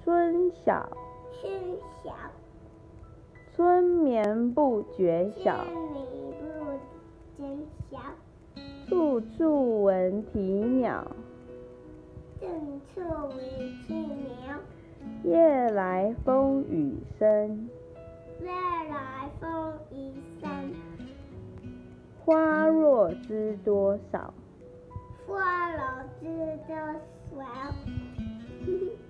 春晓， 春晓， 春眠不觉晓， 春眠不觉晓， 处处闻啼鸟， 正处闻啼鸟， 夜来风雨声， 夜来风雨声， 花落知多少， 花落知多少。